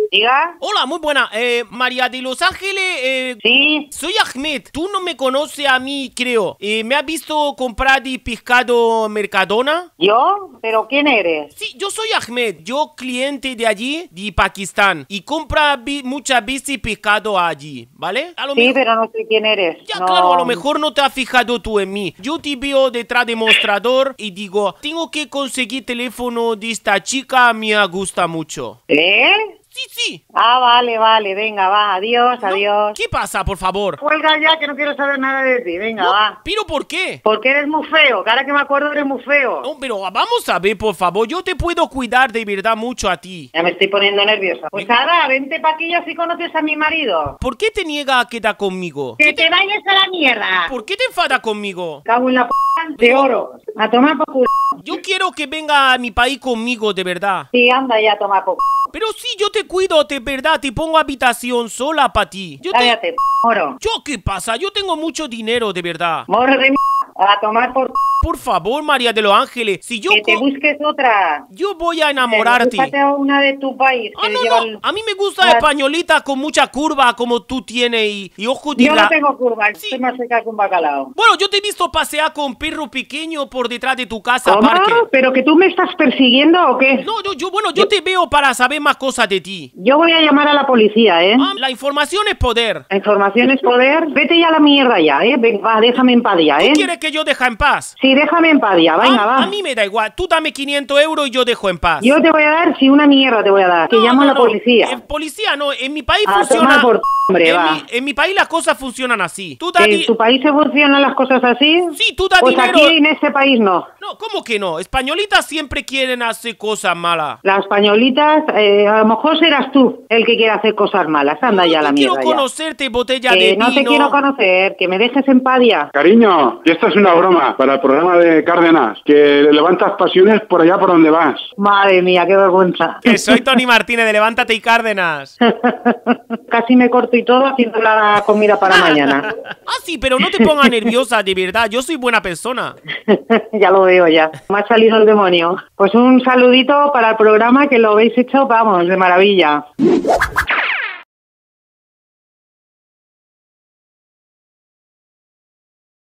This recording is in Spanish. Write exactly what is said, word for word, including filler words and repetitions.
Diga. Hola, muy buena. Eh, María de Los Ángeles. Eh, Sí. Soy Ahmed. Tú no me conoces a mí, creo. Eh, ¿Me has visto comprar de pescado Mercadona? ¿Yo? ¿Pero quién eres? Sí, yo soy Ahmed. Yo cliente de allí, de Pakistán. Y compra vi muchas veces pescado allí, ¿vale? A lo Sí, mejor... pero no sé quién eres. Ya, No. claro, a lo mejor no te has fijado tú en mí. Yo te veo detrás de mostrador y digo, tengo que conseguir teléfono de esta chica, me gusta mucho. ¿Eh? Sí, sí. Ah, vale, vale. Venga, va. Adiós, No, adiós. ¿qué pasa, por favor? Cuelga ya, que no quiero saber nada de ti. Venga, No, va. ¿pero por qué? Porque eres muy feo. Que ahora que me acuerdo eres muy feo. No, pero vamos a ver, por favor. Yo te puedo cuidar de verdad mucho a ti. Ya me estoy poniendo nerviosa. Pues ahora, vente pa' aquí así conoces a mi marido. ¿Por qué te niega a quedar conmigo? ¡Que te vayas a la mierda! ¿Por qué te enfada conmigo? Cago en la p*** de oro. A tomar por culo. Yo quiero que venga a mi país conmigo, de verdad. Sí, anda ya a tomar por culo. Pero sí, yo te cuido, de verdad. Te pongo habitación sola para ti. Yo te... Cállate, p***, moro. ¿Yo qué pasa? Yo tengo mucho dinero, de verdad. Moro de m***. A tomar por c***. Por favor, María de los Ángeles. Si yo... Que te co- busques otra. Yo voy a enamorarte. Búscate a una de tu país. Ah, que no, lleva no. el- A mí me gusta la- españolita con mucha curva como tú tienes y, y ojos de Yo bla- no tengo curva. Sí. Estoy más seca que un bacalao. Bueno, yo te he visto pasear con perro pequeño por detrás de tu casa, ¿Cómo? parque. ¿Pero que tú me estás persiguiendo o qué? No, yo, yo, bueno, yo te veo para saber más cosas de ti. Yo voy a llamar a la policía, ¿eh? Ah, la información es poder. La información es poder. Vete ya a la mierda ya, ¿eh? Ven, va, déjame en paz ya, ¿Tú ¿eh? quieres que yo deje en paz? Sí, déjame en paz ya. Venga, a, va. a mí me da igual. Tú dame quinientos euros y yo dejo en paz. Yo te voy a dar, sí, una mierda te voy a dar. Que No, llamo no, a la no. policía. En policía no. En mi país A funciona... tomar por c***, hombre, en, va. mi, en mi país las cosas funcionan así. Tú da ¿En di- tu país se funcionan las cosas así? Sí, tú da Pues dinero... aquí en este país no. No, ¿cómo que no? Españolitas siempre quieren hacer cosas malas. Las españolitas, eh, a lo mejor serás tú el que quiere hacer cosas malas. Anda No, ya a la yo mierda quiero ya. conocerte, botella Que de no vino. te quiero conocer, que me dejes en paz ya. Cariño, que esto es una broma para el programa de Cárdenas, que levantas pasiones por allá por donde vas. Madre mía, qué vergüenza. Que soy Tony Martínez de Levántate y Cárdenas. Casi me corto y todo haciendo la comida para mañana. Ah, sí, pero no te pongas nerviosa, de verdad. Yo soy buena persona. Ya lo veo ya. Me ha salido el demonio. Pues un saludito para el programa que lo habéis hecho, vamos, de maravilla.